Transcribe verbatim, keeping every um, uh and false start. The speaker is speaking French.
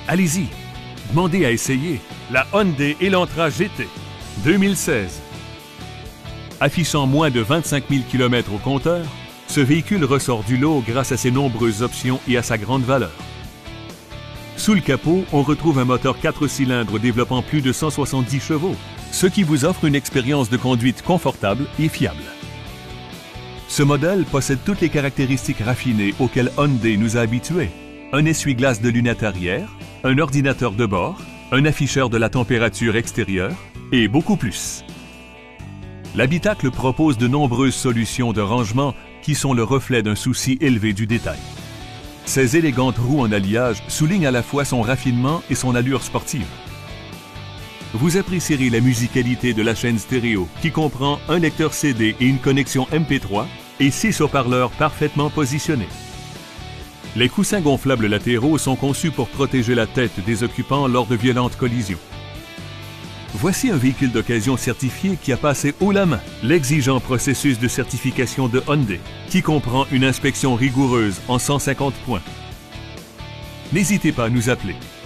Allez-y, demandez à essayer la Hyundai Elantra G T deux mille seize. Affichant moins de vingt-cinq mille kilomètres au compteur, ce véhicule ressort du lot grâce à ses nombreuses options et à sa grande valeur. Sous le capot, on retrouve un moteur quatre cylindres développant plus de cent soixante-dix chevaux, ce qui vous offre une expérience de conduite confortable et fiable. Ce modèle possède toutes les caractéristiques raffinées auxquelles Hyundai nous a habitués. Un essuie-glace de lunettes arrière, un ordinateur de bord, un afficheur de la température extérieure et beaucoup plus. L'habitacle propose de nombreuses solutions de rangement qui sont le reflet d'un souci élevé du détail. Ces élégantes roues en alliage soulignent à la fois son raffinement et son allure sportive. Vous apprécierez la musicalité de la chaîne stéréo qui comprend un lecteur C D et une connexion M P trois et six haut-parleurs parfaitement positionnés. Les coussins gonflables latéraux sont conçus pour protéger la tête des occupants lors de violentes collisions. Voici un véhicule d'occasion certifié qui a passé haut la main l'exigeant processus de certification de Hyundai, qui comprend une inspection rigoureuse en cent cinquante points. N'hésitez pas à nous appeler